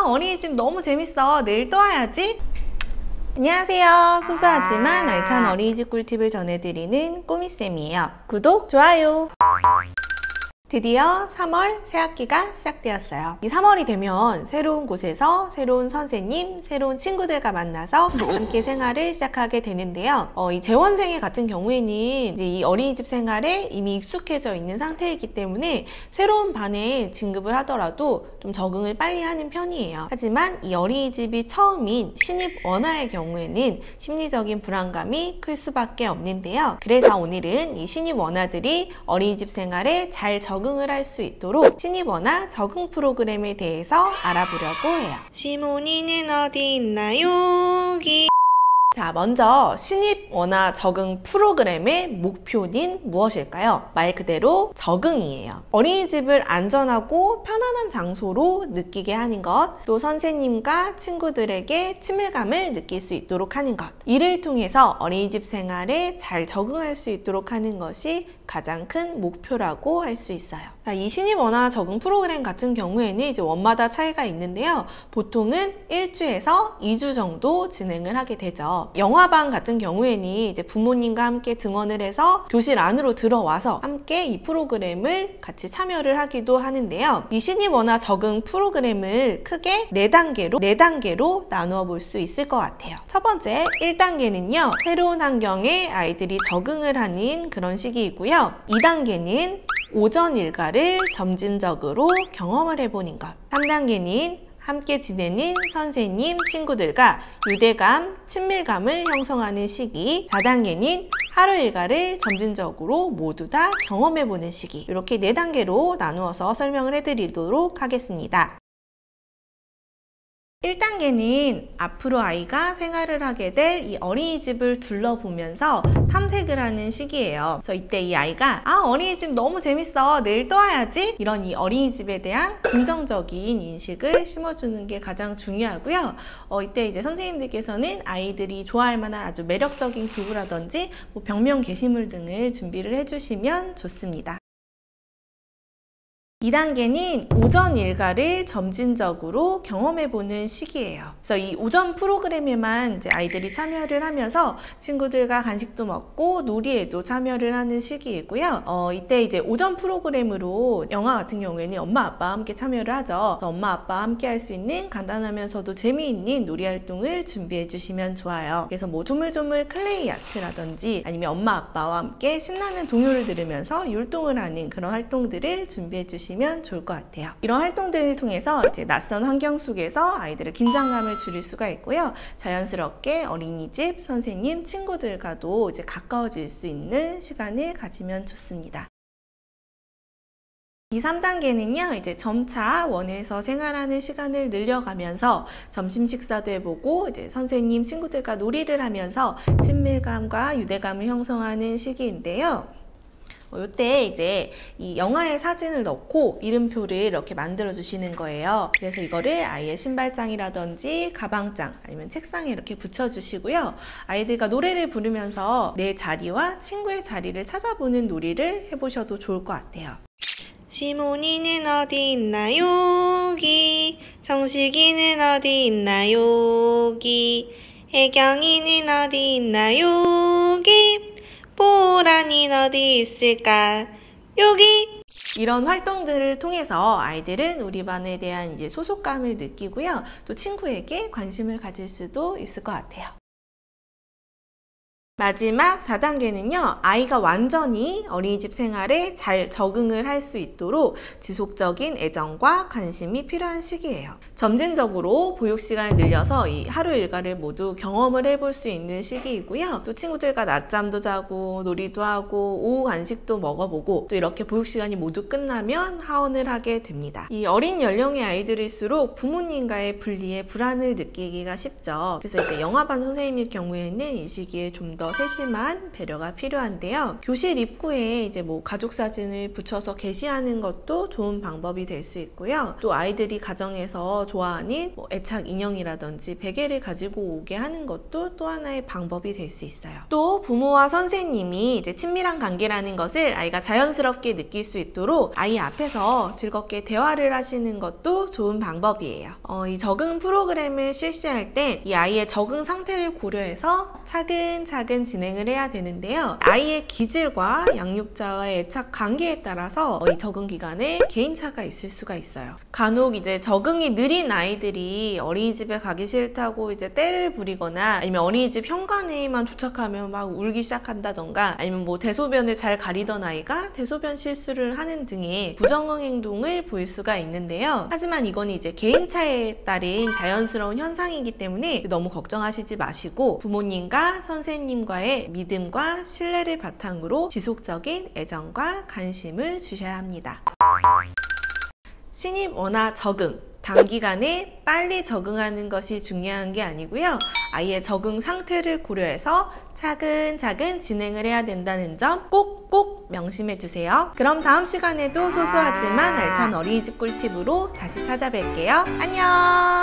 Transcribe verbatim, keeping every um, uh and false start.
어린이집 너무 재밌어. 내일 또 와야지. 안녕하세요. 소소하지만 알찬 어린이집 꿀팁을 전해드리는 꾸미쌤이에요. 구독, 좋아요. 드디어 삼월 새학기가 시작되었어요. 이 삼월이 되면 새로운 곳에서 새로운 선생님, 새로운 친구들과 만나서 함께 생활을 시작하게 되는데요. 어, 이 재원생애 같은 경우에는 이제 이 어린이집 생활에 이미 익숙해져 있는 상태이기 때문에 새로운 반에 진급을 하더라도 좀 적응을 빨리 하는 편이에요. 하지만 이 어린이집이 처음인 신입 원아의 경우에는 심리적인 불안감이 클 수밖에 없는데요. 그래서 오늘은 이 신입 원아들이 어린이집 생활에 잘 적응 적응을 할 수 있도록 신입원아 적응 프로그램에 대해서 알아보려고 해요. 시몬이는 어디 있나요? 여기. 자, 먼저 신입원아 적응 프로그램의 목표는 무엇일까요? 말 그대로 적응이에요. 어린이집을 안전하고 편안한 장소로 느끼게 하는 것, 또 선생님과 친구들에게 친밀감을 느낄 수 있도록 하는 것, 이를 통해서 어린이집 생활에 잘 적응할 수 있도록 하는 것이 가장 큰 목표라고 할 수 있어요. 이 신입원아 적응 프로그램 같은 경우에는 이제 원마다 차이가 있는데요. 보통은 일 주에서 이 주 정도 진행을 하게 되죠. 영화반 같은 경우에는 이제 부모님과 함께 등원을 해서 교실 안으로 들어와서 함께 이 프로그램을 같이 참여를 하기도 하는데요. 이 신입원아 적응 프로그램을 크게 네 단계로 네 단계로 나누어 볼 수 있을 것 같아요. 첫 번째 일 단계는요. 새로운 환경에 아이들이 적응을 하는 그런 시기이고요. 이 단계는 오전 일과를 점진적으로 경험을 해보는 것. 삼 단계는 함께 지내는 선생님, 친구들과 유대감, 친밀감을 형성하는 시기. 사 단계는 하루 일과를 점진적으로 모두 다 경험해보는 시기. 이렇게 네 단계로 나누어서 설명을 해드리도록 하겠습니다. 일 단계는 앞으로 아이가 생활을 하게 될 이 어린이집을 둘러보면서 탐색을 하는 시기예요. 그래서 이때 이 아이가 아 어린이집 너무 재밌어. 내일 또 와야지. 이런 이 어린이집에 대한 긍정적인 인식을 심어주는 게 가장 중요하고요. 어, 이때 이제 선생님들께서는 아이들이 좋아할 만한 아주 매력적인 기부라든지 뭐 벽면 게시물 등을 준비를 해주시면 좋습니다. 이 단계는 오전 일과를 점진적으로 경험해보는 시기예요. 그래서 이 오전 프로그램에만 이제 아이들이 참여를 하면서 친구들과 간식도 먹고 놀이에도 참여를 하는 시기이고요. 어, 이때 이제 오전 프로그램으로 영화 같은 경우에는 엄마 아빠와 함께 참여를 하죠. 그래서 엄마 아빠와 함께 할 수 있는 간단하면서도 재미있는 놀이 활동을 준비해 주시면 좋아요. 그래서 뭐 조물조물 클레이 아트라든지 아니면 엄마 아빠와 함께 신나는 동요를 들으면서 율동을 하는 그런 활동들을 준비해 주시면 면 좋을 것 같아요. 이런 활동들을 통해서 이제 낯선 환경 속에서 아이들의 긴장감을 줄일 수가 있고요. 자연스럽게 어린이집 선생님, 친구들과도 이제 가까워질 수 있는 시간을 가지면 좋습니다. 이 삼 단계는요, 이제 점차 원에서 생활하는 시간을 늘려가면서 점심 식사도 해보고, 이제 선생님, 친구들과 놀이를 하면서 친밀감과 유대감을 형성하는 시기인데요. 이때 이제 이 영화의 사진을 넣고 이름표를 이렇게 만들어 주시는 거예요. 그래서 이거를 아이의 신발장이라든지 가방장 아니면 책상에 이렇게 붙여 주시고요. 아이들과 노래를 부르면서 내 자리와 친구의 자리를 찾아보는 놀이를 해보셔도 좋을 것 같아요. 시몬이는 어디 있나요? 여기. 정식이는 어디 있나요? 여기. 혜경이는 어디 있나요? 여기. 보라는 어디 있을까? 여기! 이런 활동들을 통해서 아이들은 우리 반에 대한 이제 소속감을 느끼고요. 또 친구에게 관심을 가질 수도 있을 것 같아요. 마지막 사 단계는요. 아이가 완전히 어린이집 생활에 잘 적응을 할 수 있도록 지속적인 애정과 관심이 필요한 시기예요. 점진적으로 보육시간을 늘려서 이 하루 일과를 모두 경험을 해볼 수 있는 시기이고요. 또 친구들과 낮잠도 자고 놀이도 하고 오후 간식도 먹어보고 또 이렇게 보육시간이 모두 끝나면 하원을 하게 됩니다. 이 어린 연령의 아이들일수록 부모님과의 분리에 불안을 느끼기가 쉽죠. 그래서 이제 영화반 선생님일 경우에는 이 시기에 좀 더 더 세심한 배려가 필요한데요. 교실 입구에 이제 뭐 가족 사진을 붙여서 게시하는 것도 좋은 방법이 될 수 있고요. 또 아이들이 가정에서 좋아하는 뭐 애착 인형이라든지 베개를 가지고 오게 하는 것도 또 하나의 방법이 될 수 있어요. 또 부모와 선생님이 이제 친밀한 관계라는 것을 아이가 자연스럽게 느낄 수 있도록 아이 앞에서 즐겁게 대화를 하시는 것도 좋은 방법이에요. 어, 이 적응 프로그램을 실시할 때 이 아이의 적응 상태를 고려해서 차근차근 진행을 해야 되는데요. 아이의 기질과 양육자와의 애착 관계에 따라서 이 적응 기간에 개인차가 있을 수가 있어요. 간혹 이제 적응이 느린 아이들이 어린이집에 가기 싫다고 이제 떼를 부리거나 아니면 어린이집 현관에만 도착하면 막 울기 시작한다던가 아니면 뭐 대소변을 잘 가리던 아이가 대소변 실수를 하는 등의 부정응 행동을 보일 수가 있는데요. 하지만 이건 이제 개인차에 따른 자연스러운 현상이기 때문에 너무 걱정하시지 마시고 부모님과 선생님과의 믿음과 신뢰를 바탕으로 지속적인 애정과 관심을 주셔야 합니다. 신입 원화 적응. 단기간에 빨리 적응하는 것이 중요한 게 아니고요. 아이의 적응 상태를 고려해서 차근차근 진행을 해야 된다는 점 꼭꼭 명심해 주세요. 그럼 다음 시간에도 소소하지만 알찬 어린이집 꿀팁으로 다시 찾아뵐게요. 안녕!